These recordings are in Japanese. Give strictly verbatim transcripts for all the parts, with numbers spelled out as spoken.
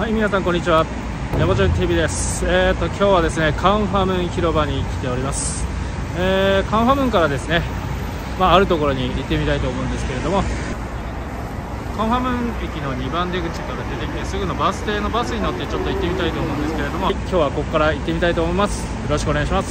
はい、皆さんこんにちは。ネモジョン ティーブイ です。えーと今日はですね、カンファムン広場に来ております。えー、カンファムンからですね、まあ、あるところに行ってみたいと思うんですけれども、カンファムン駅のにばん出口から出てきてすぐのバス停のバスに乗ってちょっと行ってみたいと思うんですけれども、今日はここから行ってみたいと思います。よろしくお願いします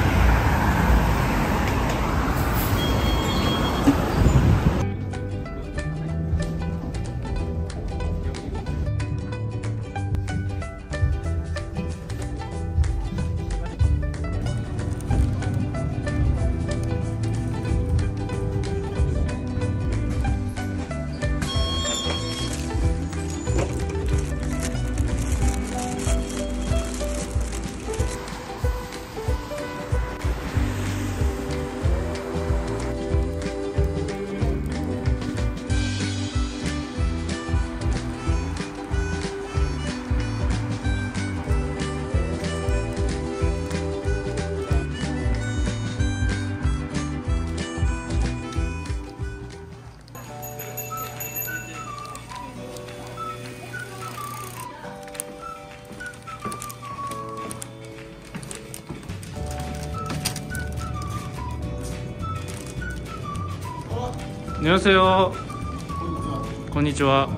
。안녕하세요。こんにちは。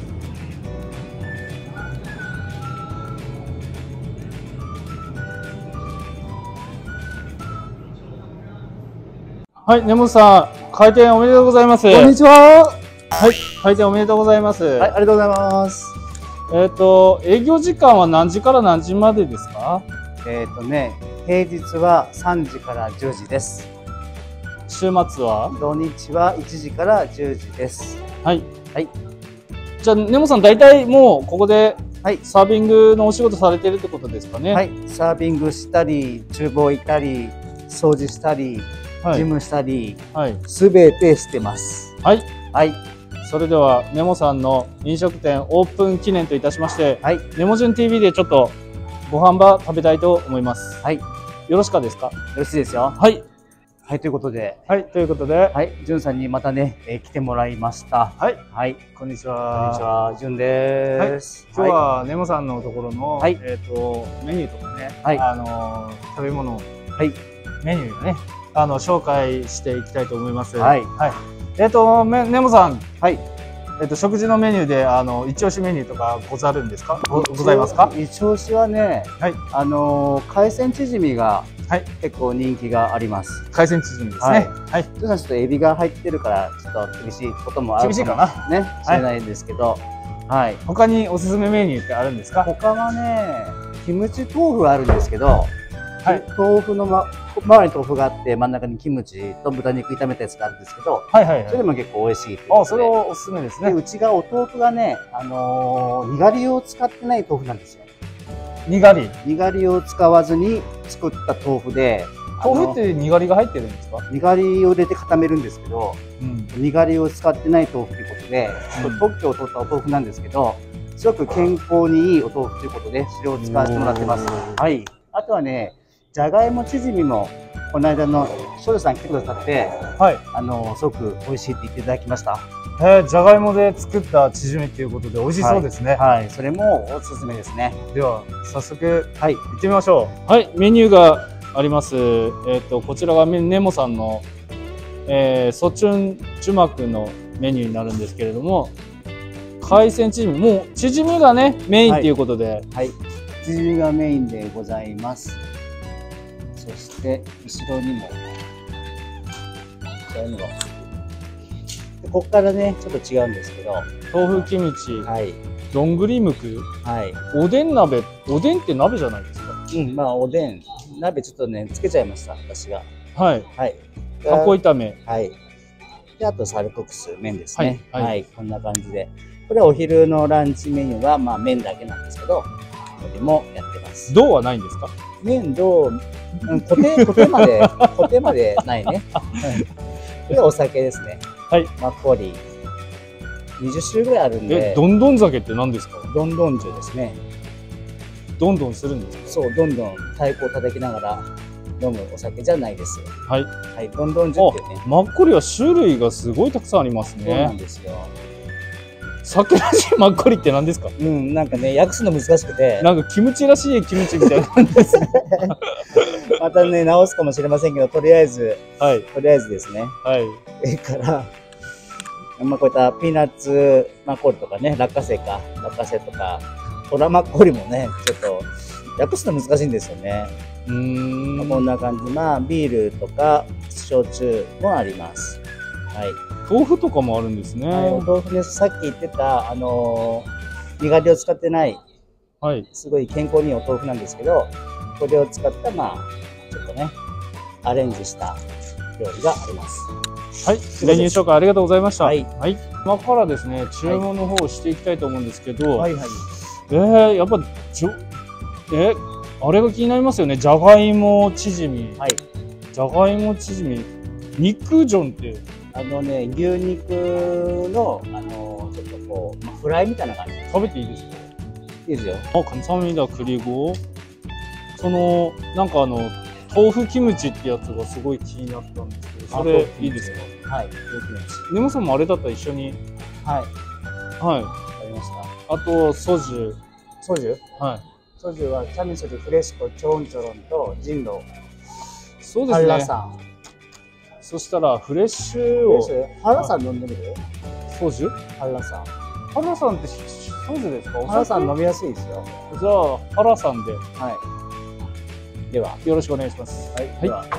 はい、根本さん、開店おめでとうございます。 こんにちは。 はい、開店おめでとうございます。 はい、ありがとうございます。 えっと、営業時間は何時から何時までですか？ えっとね、平日はさんじからじゅうじです。 週末は？ 土日はいちじからじゅうじです。 はい。 はい。 じゃあ、根本さん、大体もうここではいサービングのお仕事されてるってことですかね？ はい。サービングしたり、厨房行ったり、掃除したり、 はい、 事務したり、 はい、 すべてしてます。 はい。 はい。 それでは、ネモさんの飲食店オープン記念といたしまして、 はい。 ネモジュン ティーブイ でちょっとご飯場食べたいと思います。 はい。よよろしかですか？ ろしいですよ。 はい。 はい、ということで。 はい、ということで。 はい、じゅんさんにまたね、えー、来てもらいました。 はい。 はい。 こんにちは。 こんにちは、じゅんです。 はい、今日はネモさんのところの、 はい、 えっと、メニューとかね、 はい、 あの、食べ物、はい、メニューをね、あの、紹介していきたいと思います。 はい。 はい。えっと、ネモさん。 はい。 えっと、食事のメニューで、あの、一押しメニューとかござるんですか？ご、ございますか？ 一押しはね、はい、あの、海鮮チヂミが、はい、結構人気があります。 海鮮チヂミですね。はい。 ちょっとエビが入ってるから、ちょっと厳しいこともあるかもね、しれないんですけど、はい。 他におすすめメニューってあるんですか？ 他はね、キムチ豆腐あるんですけど、はい、豆腐のま、周りに豆腐があって、真ん中にキムチと豚肉炒めたやつがあるんですけど、はいはいはい、それでも結構美味しい。 あ、それはおすすめですね。 で、うちがお豆腐がね、あのー、にがりを使ってない豆腐なんですよ。 にがり？ にがりを使わずに作った豆腐で、 豆腐ってにがりが入ってるんですか？ にがりを入れて固めるんですけど、うん、にがりを使ってない豆腐ということで、うん、特許を取ったお豆腐なんですけど、すごく健康にいいお豆腐ということで、それを使わせてもらってます。はい。あとはね、じゃがいもチヂミもこの間の庄司さん来てくださって、はい、あのすごく美味しいって言っていただきました。 えー、じゃがいもで作ったチヂミっていうことで美味しそうですね。 はい、はい、それもおすすめですね。 では早速、はい、行ってみましょう。はい、メニューがあります。えっとこちらがネモさんの、えー、ソチュンチュマクのメニューになるんですけれども、海鮮チヂミ、もうチヂミがねメインということで、はい、 はい、チヂミがメインでございます。そして後ろにも、こちらにも。ここからねちょっと違うんですけど、 豆腐キムチ、はい、どんぐりむく、はい、おでん鍋、おでんって鍋じゃないですか？ うん、まあおでん鍋ちょっとねつけちゃいました私が。 はいはい。タコ炒め、はい。 であとサルコプス麺ですね。はい、はい、こんな感じで。これはお昼のランチメニューはまあ麺だけなんですけど、これもやってます。 銅はないんですか？ 麺銅、うん、固定固定まで固定までないね。でお酒ですね。はい、マッコリにじゅっしゅるいぐらいあるんで。 え、どんどん酒って何ですか？ どんどん酒ですね。 どんどんするんですか？ そう、どんどん太鼓を叩きながら飲むお酒じゃないです。 はい。 はい、どんどん酒っていうね。 マッコリは種類がすごいたくさんありますね。 そうなんですよ。 鮭らしいマッコリって何ですか？ うん、なんかね、訳すの難しくて。 なんかキムチらしいキムチみたいな感じですね。 またね、直すかもしれませんけど、とりあえず、 はい。 とりあえずですね。 はい。 それから、まあ、こういったピーナッツマッコリとかね、落花生か、落花生とか、トラマッコリもね、ちょっと、訳すの難しいんですよね。 うーん。 まあ、こんな感じ。まあ、ビールとか、焼酎もあります。はい。 豆腐とかもあるんですね。 はい、お豆腐です。さっき言ってた、あのー、にがりを使ってない、 はい。 すごい健康にいいお豆腐なんですけど、これを使った、まあ、ちょっとね、アレンジした料理があります。 はい、メニュー紹介ありがとうございました。 はい。 はい、今からですね、注文の方をしていきたいと思うんですけど、 はいはい。 えー、やっぱ、ちょ、え、あれが気になりますよね。じゃがいもチヂミ。 はい。 じゃがいもチヂミ。肉ジョンって。 あのね、牛肉の、あの、ちょっとこう、まあ、フライみたいな感じ。 食べていいですか？ いいですよ。 あ、감사합니다。그리고、その、なんかあの、豆腐キムチってやつがすごい気になったんですけど、それいいですか？ はい、豆腐キムチ。 根本さんもあれだったら一緒に。 はい。 はい。 わかりました。 あと、ソジュ。 ソジュ？ はい。 ソジュは、チャミソジュフレシコ、チョンチョロンとジンロ。 そうですね。 ハラさん。 そしたら、フレッシュを。 ハラさん飲んでみる？ ソジュ？ ハラさん。 ハラさんってソジュですか？ ハラさん飲みやすいですよ。 じゃあ、ハラさんで。 はい。では、 よろしくお願いします。 はい。では。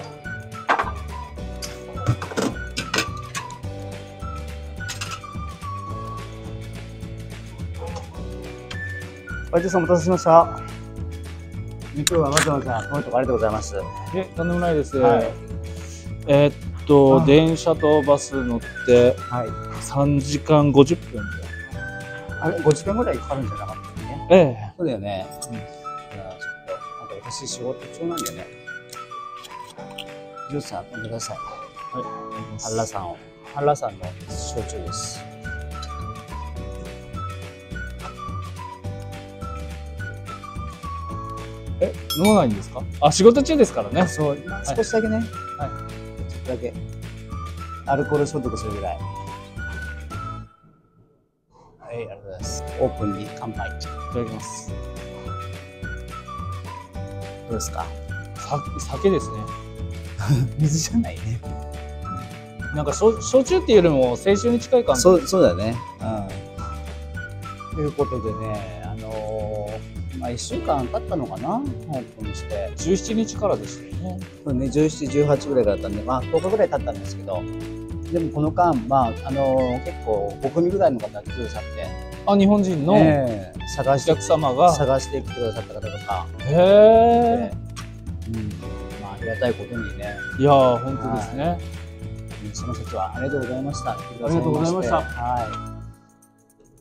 バイトさんお待たせしました。今日はわざわざコメントありがとうございます。 え、とんでもないです。 はい、 えー、っと、電車とバス乗って、 はい、 さんじかんごじゅっぷん。 あれ、ごじかんぐらいかかるんじゃなかったね。 ええ。 そうだよね。うん。じゃあ、ちょっと、なんか私仕事中なんだよね。ジュースさん、飲んでください。はい。ハラさんを。ハラさんの焼酎です。 え、飲まないんですか？あ、仕事中ですからね。 そう、少しだけね。はい。ちょっとだけ。アルコール消毒するぐらい。はい、ありがとうございます。オープンに乾杯。いただきます。 どうですか？ さ、酒ですね。 水じゃないね。 なんか焼酎っていうよりも清酒に近い感じ。 そう、そうだね。うん。ということでね、あのー、まあいっしゅうかん経ったのかな、オープンして。 じゅうしちにちからでしたよね。 そうね、じゅうしち、じゅうはちぐらいだったんで、まあとおかぐらい経ったんですけど、でもこの間、まあ、あのー、結構ご組ぐらいの方が来てくださって、 あ、日本人の、 えー、探して、 お客様が探してきてくださった方とか、 へえ、 うん、まあありがたいことにね。 いやー、本当ですね。 その説はありがとうございました。ありがとうございました。 はい。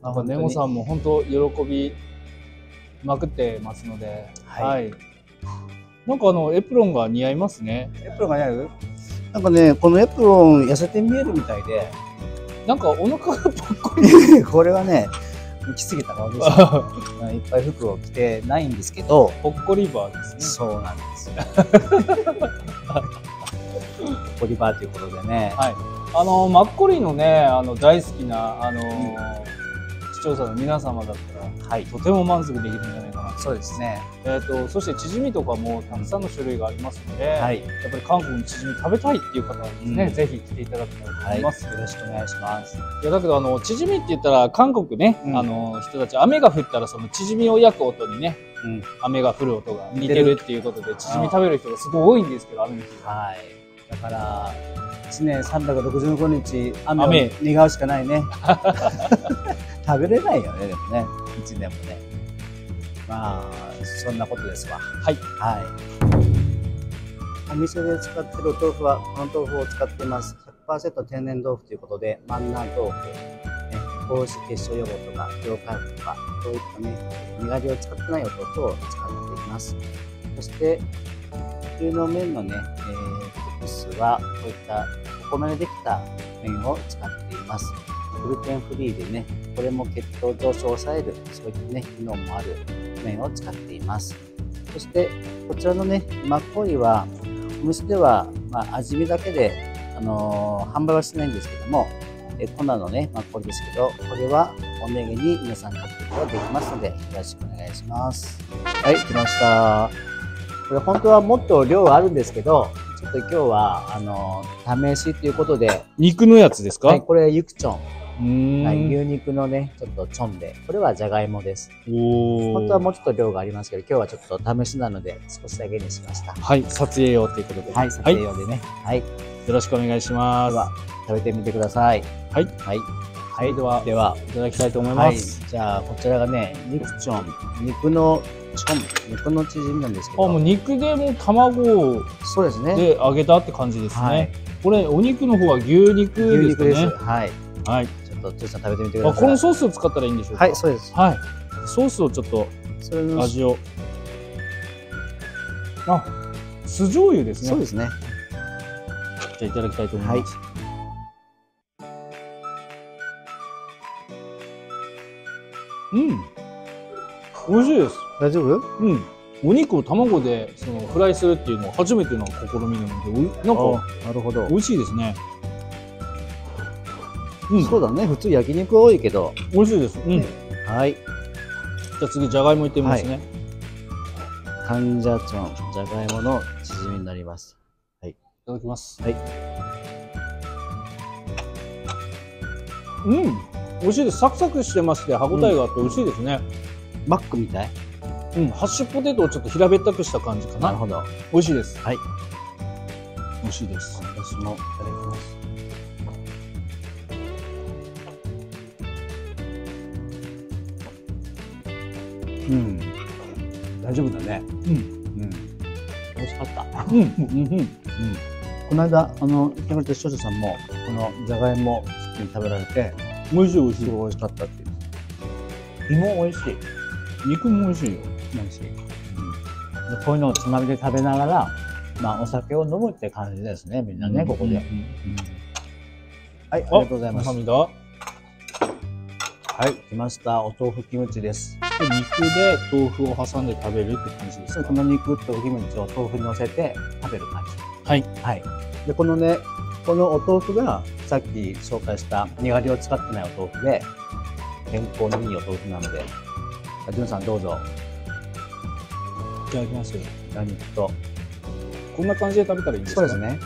なんかネモさんも本当喜びまくってますので、はい。はい、なんかあのエプロンが似合いますね。 エプロンが似合う？なんかね、このエプロン痩せて見えるみたいで、 なんかお腹がぽっこり。 これはね、来すぎた顔です。いっぱい服を着てないんですけど、 ぽっこりバーですね。 そうなんですよ。ポリバーということでね。 はい。あのマッコリのね、あの大好きなあの、うん、視聴者の皆様だったら、はい、とても満足できるんじゃないかな。 そうですね。 えっとそしてチヂミとかもたくさんの種類がありますので、はい、やっぱり韓国のチヂミ食べたいっていう方はですね、うん、ぜひ来ていただきたいと思います。 はい、よろしくお願いします。 いやだけどあのチヂミって言ったら韓国ね、うん、あの人たち雨が降ったらそのチヂミを焼く音にね、うん、雨が降る音が似てるっていうことでチヂミ食べる人がすごい多いんですけど、雨の日はい。だからいちねんさんびゃくろくじゅうごにち雨を願うしかないね。食べれないよね、でもね、いちねんもね。まあそんなことですわ。 はい。 はい。お店で使っているお豆腐はこの豆腐を使っています。ひゃくパーセント 天然豆腐ということで、万南豆腐、ね、高脂血症予防とか疲労回復とか、そういったね、にがりを使ってないお豆腐を使っています。そして普通の麺のね、えーはこういったお米でできた麺を使っています。グルテンフリーでね、これも血糖上昇を抑える、そういったね、機能もある麺を使っています。そしてこちらのね、マッコリはお店では、まあ、味見だけで、あのー、販売はしてないんですけども、え粉のね、マッコリですけど、これはおめげに皆さん買っていくことができますので、よろしくお願いします。はい、来ました。これ本当はもっと量あるんですけど、ちょっと今日は、あの、試しということで。 肉のやつですか？ はい、これユクチョン。 うーん、 はい、牛肉のね、ちょっとチョンで、これはじゃがいもです。 お本当はもうちょっと量がありますけど、今日はちょっと試しなので、少しだけにしました。 はい、撮影用ということで。 はい、撮影用でね。はい。よろしくお願いします。 では、食べてみてください。 はい。 はい。 はい、では、では、いただきたいと思います。 はい、じゃあ、こちらがね、肉チョン、肉のチョン、肉のチヂミなんですけど。 あ、もう肉でも卵そうですね。 で揚げたって感じですね。はい、これ、お肉の方は牛肉ですね。 牛肉です。はい。 はい。 ちょっと、つーさん食べてみてください。 あ、このソースを使ったらいいんでしょうか？ はい、そうです。 はい。ソースをちょっと、味を。あ、酢醤油ですね。 そうですね。 じゃあ、いただきたいと思います。はい、うん。美味しいです。 大丈夫？ うん。お肉を卵でそのフライするっていうのは初めての試みなので、なんかなるほど。 美味しいですね。 うん。そうだね。普通焼肉多いけど美味しいです。うん。はい。じゃあ次じゃがいもいってみますね。 カンジャチョン、じゃがいものチヂミになります。はい。いただきます。 はい。 うん。美味しいです。サクサクしてまして歯ごたえがあって美味しいですね。 マックみたい。 うん、ハッシュポテトをちょっと平べったくした感じかな。 なるほど。 美味しいです。 はい。 美味しいです。 私もいただきます。うん。大丈夫だね。うん。うん。美味しかった。うん。うん。うん。この間、あの、言ってくれた視聴者さんも、このじゃがいも食べられて、 美味しい美味しい。 すごい美味しかったっていう。芋美味しい。 肉も美味しいよ。 美味しい。うん、でこういうのをつまみで食べながら、まあお酒を飲むって感じですね、みんなね、ここで。はい、ありがとうございます。はい、来ました。お豆腐キムチです。 肉で豆腐を挟んで食べるって感じですか？ この肉とキムチを豆腐に乗せて食べる感じ。 はい。 はい。で、このね、このお豆腐がさっき紹介したにがりを使ってないお豆腐で、健康にいいお豆腐なので、じゅんさんどうぞ。 いただきます。 豚肉と。 こんな感じで食べたらいいんですか？ そうですね。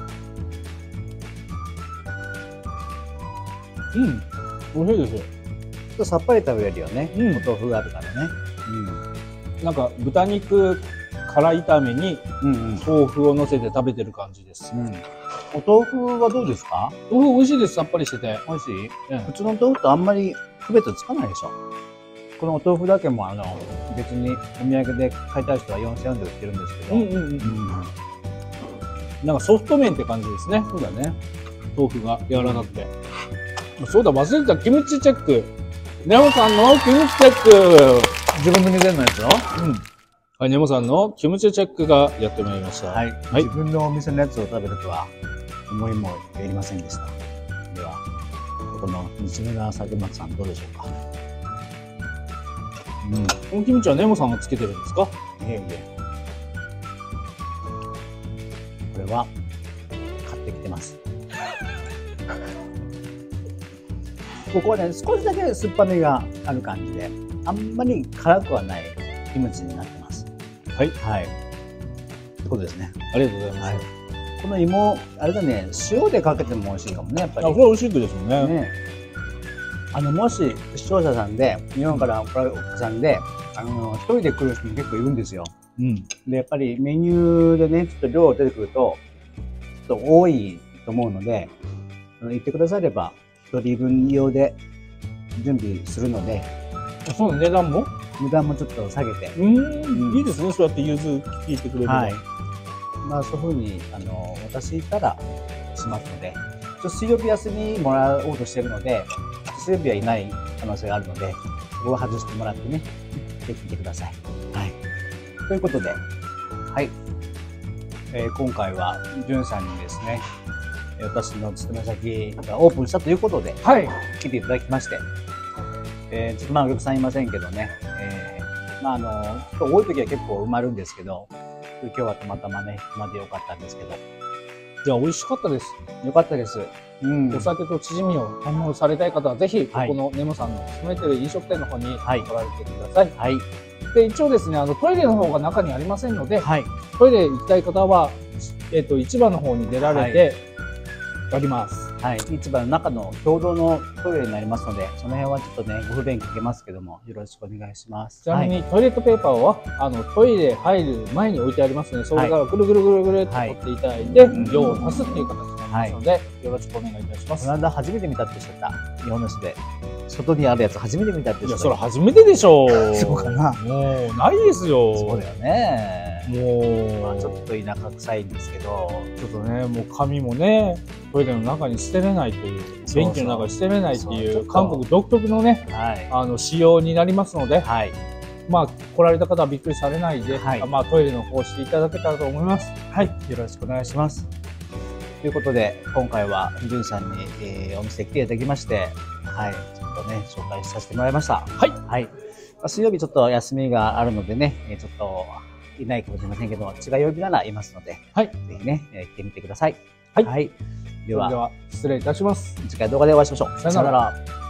うん。美味しいです。 ちょっとさっぱり食べれるよね。うん、お豆腐があるからね。 うん。なんか豚肉辛炒めに豆腐を乗せて食べてる感じです。うん、 お豆腐はどうですか？ 豆腐美味しいです。さっぱりしてて。 美味しい？うん、普通の豆腐とあんまり区別つかないでしょ。このお豆腐だけもあの別にお土産で買いたい人はよんせんえんで売ってるんですけど、うんうんうん、 なんかソフト麺って感じですね。 そうだね。 豆腐が柔らかくて。うん、そうだ、忘れてた。キムチチェック。ネモさんのキムチチェック。 自分で見せるのやつよ。 うん。はい、ネモさんのキムチチェックがやってまいりました。 はい。はい、自分のお店のやつを食べるとは思いもよりませんでした。では、この娘川佐久松さんどうでしょうか。 うん、このキムチはネモさんがつけてるんですか？いえいえ。 これは買ってきてます。ここはね、少しだけ酸っぱみがある感じで、あんまり辛くはないキムチになってます。 はい。 はい。ってことですね。 ありがとうございます。はい、 この芋、あれだね、塩でかけても美味しいかもね、やっぱり。 あ、これ美味しいですよね。ね、 あの、もし視聴者さんで、日本から来られるお客さんで、あの、一人で来る人も結構いるんですよ。うん。で、やっぱりメニューでね、ちょっと量出てくると、ちょっと多いと思うので、言ってくだされば、一人分用で準備するので。 そう、値段も値段もちょっと下げて。 うん、うん、いいですね、そうやって融通聞いてくれるのは。はい。 まあ、そういうふうに、あの、私からしますので、ちょっと水曜日休みもらおうとしているので、水曜日はいない可能性があるので、そこを外してもらってね、できてください。はい。ということで、はい。えー、今回は、じゅんさんにですね、私の勤め先がオープンしたということで、はい。来ていただきまして、えー、ちょっとまあお客さんいませんけどね、えー、まああの、多い時は結構埋まるんですけど、今日はたまたまね、までよかったんですけど、 いや、美味しかったです。 よかったです。うん。 お酒とチヂミを堪能されたい方は、ぜひ、こはいこのネモさんの勤めてる飲食店の方に来はいられてください。 はい。 で、一応ですね、あの、トイレの方が中にありませんので、 はい。 トイレ行きたい方は、えっと、市場の方に出られて、やります。 はい。市場の中の共同のトイレになりますので、その辺はちょっとね、ご不便かけますけども、よろしくお願いします。 ちなみに、トイレットペーパーは、あの、トイレ入る前に置いてありますので、それからぐるぐるぐるぐるって取っていただいて、量を足すっていう形になりますので、よろしくお願いいたします。 この間初めて見たっておっしゃった。日本の人で。外にあるやつ初めて見たっておっしゃった。いや、 それ初めてでしょう。 そうかな。 もう、ないですよ。 そうだよね。 もう、 まあ、ちょっと田舎臭いんですけど。 ちょっとね、もう紙もね、トイレの中に捨てれないという、便器の中に捨てれないっていう、韓国独特のね、はい、あの、仕様になりますので、はい、まあ、来られた方はびっくりされないで、はい、まあ、トイレの方をしていただけたらと思います。 はい、よろしくお願いします。ということで、今回は、ジュンさんに、えー、お店来ていただきまして、はい、ちょっとね、紹介させてもらいました。 はい。 はい。まあ、水曜日ちょっと休みがあるのでね、ちょっといないかもしれませんけど、違う曜日ならいますので、はい。ぜひね、来てみてください。はい。はい。では、 では失礼いたします。 次回動画でお会いしましょう。 さよなら。